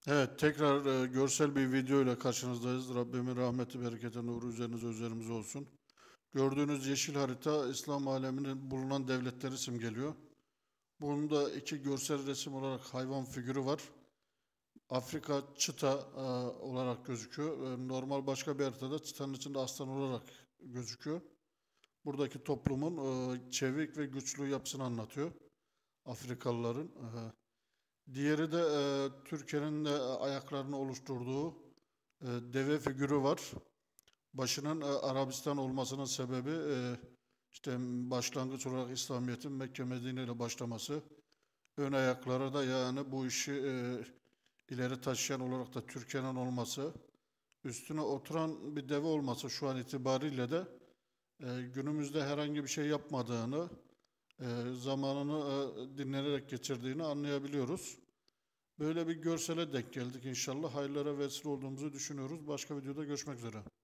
Evet, tekrar görsel bir video ile karşınızdayız. Rabbimin rahmeti, bereketi, nuru üzerinize, üzerimize olsun. Gördüğünüz yeşil harita İslam aleminin bulunan devletleri simgeliyor. Bunda iki görsel resim olarak hayvan figürü var. Afrika çita olarak gözüküyor. Normal başka bir haritada çıtanın içinde aslan olarak gözüküyor. Buradaki toplumun çevik ve güçlü yapısını anlatıyor. Afrikalıların. Diğeri de Türkiye'nin de ayaklarını oluşturduğu deve figürü var. Başının Arabistan olmasının sebebi işte başlangıç olarak İslamiyet'in Mekke Medine ile başlaması. Ön ayaklara da yani bu işi ileri taşıyan olarak da Türkiye'nin olması. Üstüne oturan bir deve olması şu an itibariyle de günümüzde herhangi bir şey yapmadığını, zamanını dinlenerek geçirdiğini anlayabiliyoruz. Böyle bir görsele denk geldik inşallah. Hayırlara vesile olduğumuzu düşünüyoruz. Başka videoda görüşmek üzere.